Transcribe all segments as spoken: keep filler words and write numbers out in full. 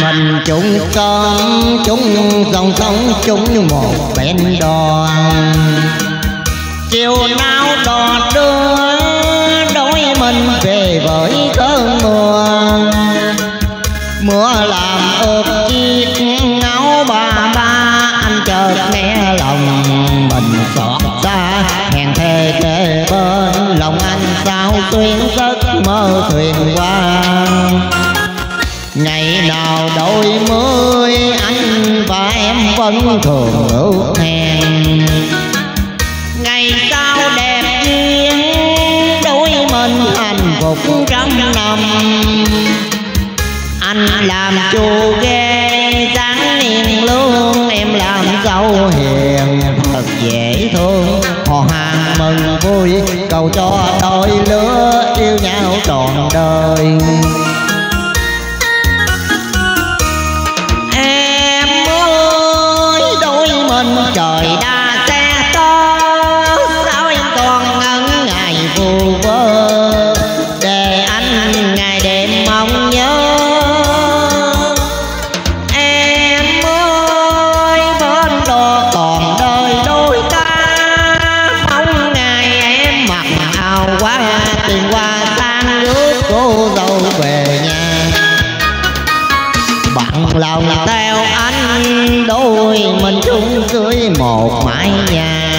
mình chung cơm chung dòng sông chung một bên đoàn. Chiều nào đò đưa đôi mình về với cơn mưa. Mưa làm ướt chiếc áo ba ba, anh chợt nghe lòng mình xót xa. Hẹn thề kề bên lòng anh sao xuyên giấc mơ thuyền qua. Ngày nào đôi mươi anh và em vẫn thường ước hẹn. Ngày sau đẹp duyên đôi mình hạnh phúc trăm năm. Anh làm chu ghê dáng hiền lương, em làm dâu hiền thật dễ thương. Họ hàng mừng vui cầu cho đôi lứa yêu nhau trọn đời. Em ơi đôi mình trời đa xe to, sao em còn ngẩn ngại vu vơ để anh ngày đêm mong nhớ. Tiền qua sang rước cô dâu về nhà. Bằng lòng theo anh đôi mình chung dưới một mái nhà.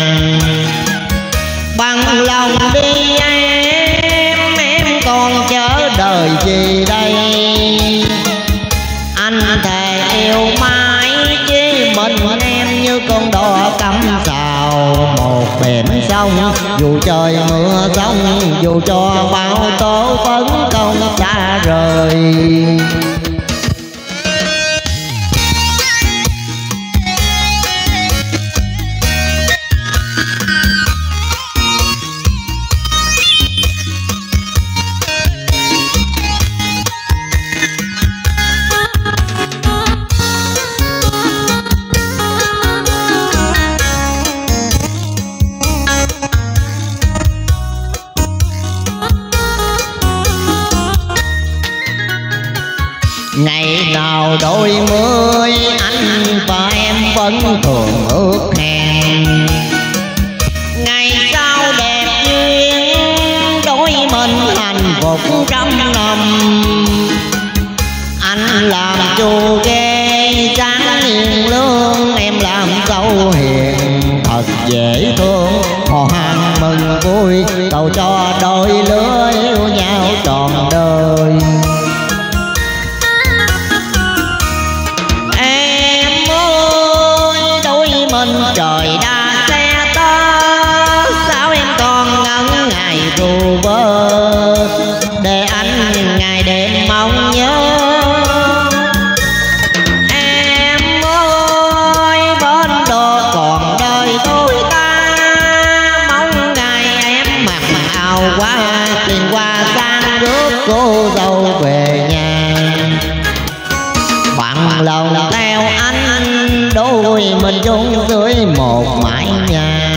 Bằng lòng đi em, em còn chờ đợi gì đây. Anh thề yêu mãi chứ mình em như con đò cắm sào một bến sông. Dù trời mưa giông dù cho bão tố phấn công xa rời. Ngày nào đôi mươi anh và em vẫn thường ước hẹn. Ngày sau đẹp duyên đôi mình hạnh phúc trăm năm. Anh làm chu ghê dáng hiền lương, em làm dâu hiền thật dễ thương. Họ hàng mừng vui cầu cho đôi lứa yêu nhau trọn đời. Trời đa xe to, sao em còn ngẩn ngại vu vơ để anh ngày đêm mong nhớ. Em ơi bên đồ còn đời tôi ta, mong ngày em mặc áo qua tiền qua sang rước cô dâu về nhà. Bằng lòng theo anh đôi mình chung dưới một mái nhà.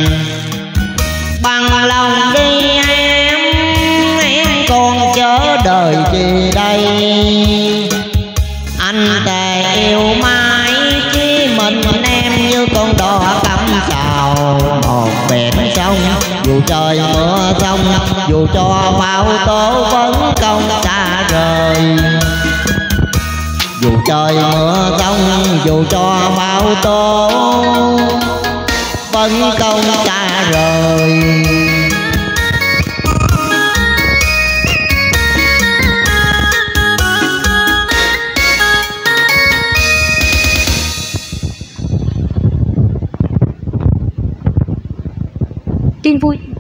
Bằng lòng đi em, em còn chờ đợi gì đây. Anh thề yêu mãi chứ mình em như con đò cắm sào một bến sông. Dù trời mưa giông dù cho bão tố phấn công xa rời. Dù trời mưa giông dù cho bão tố phấn công xa rời. Tin vui